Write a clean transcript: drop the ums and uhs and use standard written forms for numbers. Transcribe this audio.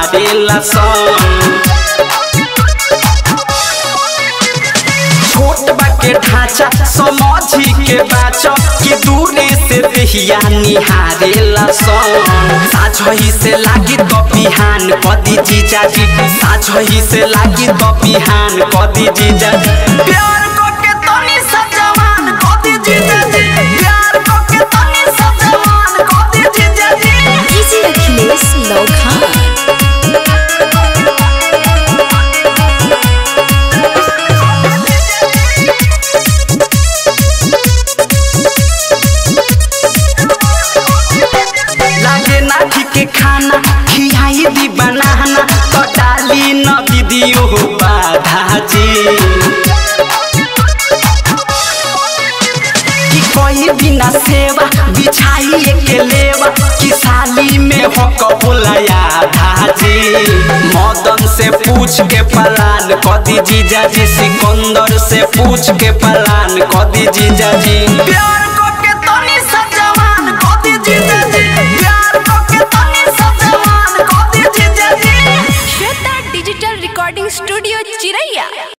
निहारेला सन छोट बाके ढांचा समझी के बाचा कि दूरे से देहिया निहारेला सन साझही से लागी तो बिहान कदी जीजा जी साझही से लागी तो बिहान कदी जीजा प्यार को के तनी सजवान कदी जीजा जी प्यार को के तनी सजवान कदी जीजा जी डीजे अखिलेश लौखान के खाना खियाई दी बनाना तो डाली न दीदियो बाधा जी कि कोई बिना सेवा बिछाई के लेवा कि साली में हक बोलाया धाजी मदन से पूछ के पलान कदी जीजा जी सिकंदर से पूछ के पलान कदी जीजा जी प्यार